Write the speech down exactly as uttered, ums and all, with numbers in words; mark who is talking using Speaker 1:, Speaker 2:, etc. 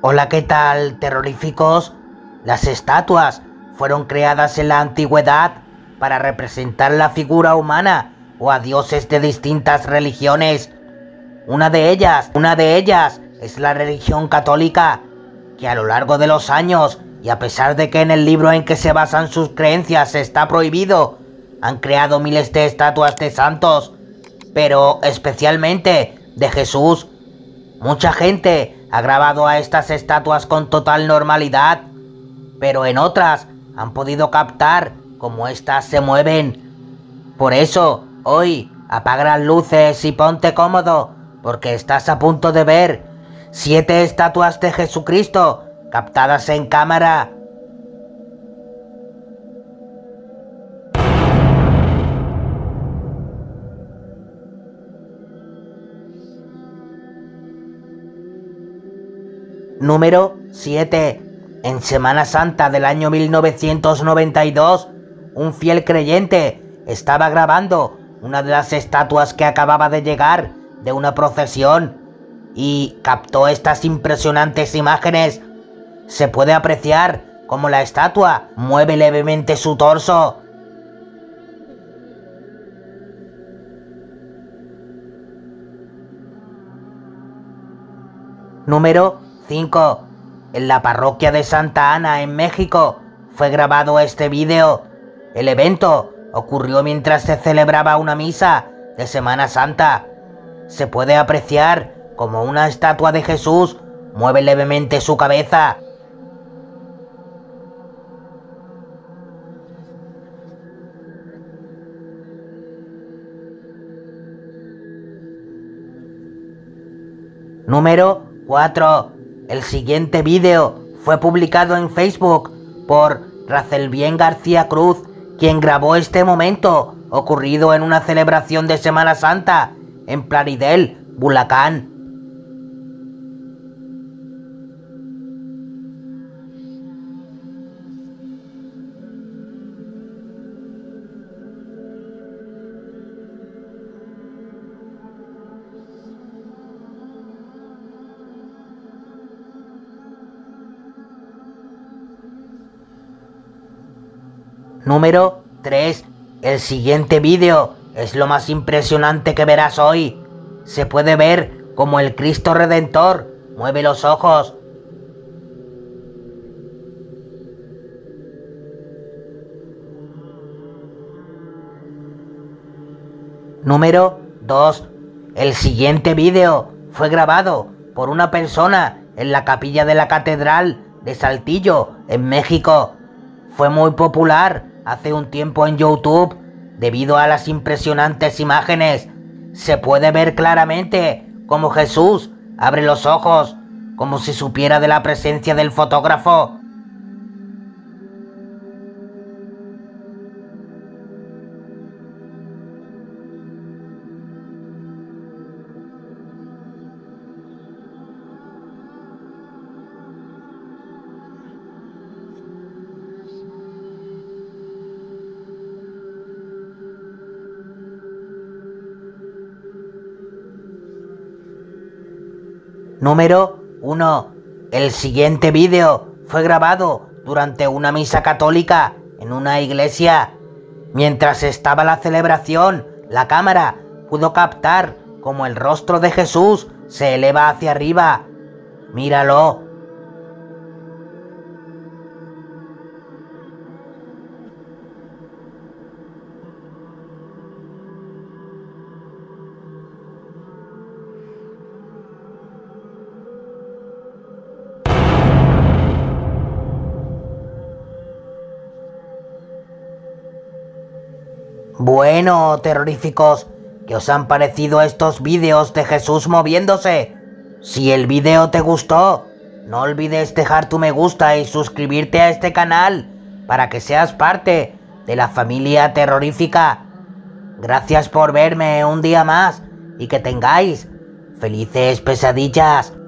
Speaker 1: Hola, ¿qué tal, terroríficos? Las estatuas fueron creadas en la antigüedad para representar la figura humana o a dioses de distintas religiones. Una de ellas, una de ellas es la religión católica, que a lo largo de los años, y a pesar de que en el libro en que se basan sus creencias está prohibido, han creado miles de estatuas de santos, pero especialmente de Jesús. Mucha gente ha grabado a estas estatuas con total normalidad, pero en otras han podido captar cómo éstas se mueven. Por eso, hoy, apaga las luces y ponte cómodo, porque estás a punto de ver siete estatuas de Jesucristo captadas en cámara. Número siete. En Semana Santa del año mil novecientos noventa y dos, un fiel creyente estaba grabando una de las estatuas que acababa de llegar de una procesión y captó estas impresionantes imágenes. Se puede apreciar cómo la estatua mueve levemente su torso. Número cinco. En la parroquia de Santa Ana, en México, fue grabado este vídeo. El evento ocurrió mientras se celebraba una misa de Semana Santa. Se puede apreciar cómo una estatua de Jesús mueve levemente su cabeza. Número cuatro. El siguiente vídeo fue publicado en Facebook por Racelbien García Cruz, quien grabó este momento ocurrido en una celebración de Semana Santa en Plaridel, Bulacán. Número tres. El siguiente vídeo es lo más impresionante que verás hoy. Se puede ver cómo el Cristo Redentor mueve los ojos. Número dos. El siguiente vídeo fue grabado por una persona en la capilla de la Catedral de Saltillo, en México. Fue muy popular hace un tiempo en YouTube debido a las impresionantes imágenes. Se puede ver claramente cómo Jesús abre los ojos, como si supiera de la presencia del fotógrafo. Número uno. El siguiente vídeo fue grabado durante una misa católica en una iglesia. Mientras estaba la celebración, la cámara pudo captar cómo el rostro de Jesús se eleva hacia arriba. Míralo. Bueno, terroríficos, ¿qué os han parecido estos vídeos de Jesús moviéndose? Si el vídeo te gustó, no olvides dejar tu me gusta y suscribirte a este canal para que seas parte de la familia terrorífica. Gracias por verme un día más y que tengáis felices pesadillas.